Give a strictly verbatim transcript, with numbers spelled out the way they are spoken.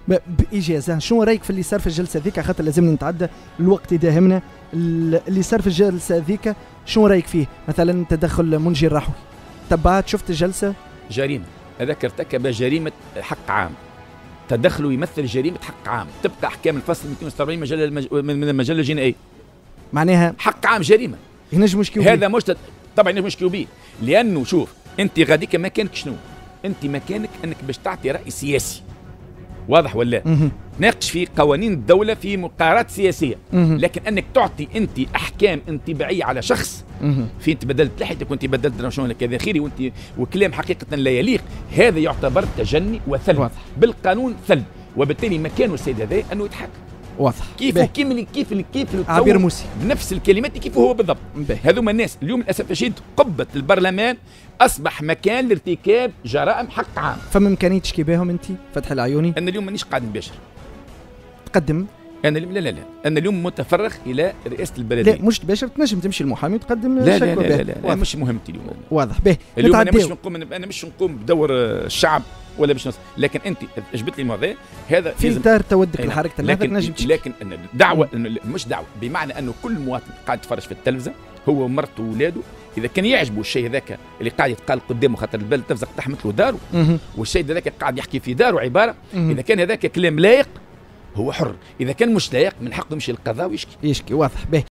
باجازه. شنو رايك في اللي صار في الجلسه ذيك، خاطر لازمنا نتعدى الوقت يداهمنا. اللي صار في الجلسه ذيك شنو رايك فيه؟ مثلا تدخل منجي الرحوي، تبعت شفت الجلسه؟ جريمه، هذاك ارتكب جريمه حق عام، تدخله يمثل جريمه حق عام، تبقى احكام الفصل مئتين وسبعين مجله المج... من المجله الجنائيه، معناها حق عام جريمه. ينجم مشكل هذا مش طبعا ينجم مشكل به، لانه شوف انت غاديك مكانك شنو؟ انت مكانك انك باش تعطي راي سياسي، واضح ولا؟ ناقش في قوانين الدوله في مقارات سياسيه، لكن انك تعطي انت احكام انطباعيه على شخص في انت بدلت لحيتك وانت بدلت شلون كذا خيري وانت وكلام حقيقه لا يليق، هذا يعتبر تجني وثلب بالقانون، ثلب، وبالتالي مكانه السيد هذا انه يتحاكم. واضح. كيف كيف كيف كيف كيف عبير موسي بنفس الكلمات كيف هو بالضبط. هذوما الناس اليوم للاسف الشديد قبه البرلمان اصبح مكان لارتكاب جرائم حق عام. فما امكانيه تشكي بهم انت فتح العيوني؟ انا اليوم مانيش قاعد نباشر. تقدم؟ انا لا لا لا انا اليوم متفرغ الى رئاسه البلديه. لا مش تباشر، تنجم تمشي المحامي وتقدم لا لا لا, لا, لا, لا مش مهمتي اليوم. واضح. به اليوم انا مش نقوم انا مش نقوم بدور الشعب ولا باش نص... لكن انت جبت لي الموضوع هذا في اطار تودك لحركه النهضه، لكن لكن دعوه مش دعوه، بمعنى انه كل مواطن قاعد يتفرج في التلفزه هو ومرته واولاده، اذا كان يعجبه الشيء هذاك اللي قاعد يتقال قدامه، خاطر البلد تفزق تحمت له داره، والشيء هذاك قاعد يحكي في داره عباره، اذا كان هذاك كلام لايق هو حر، اذا كان مش لايق من حقه يمشي للقضاء ويشكي. يشكي واضح. به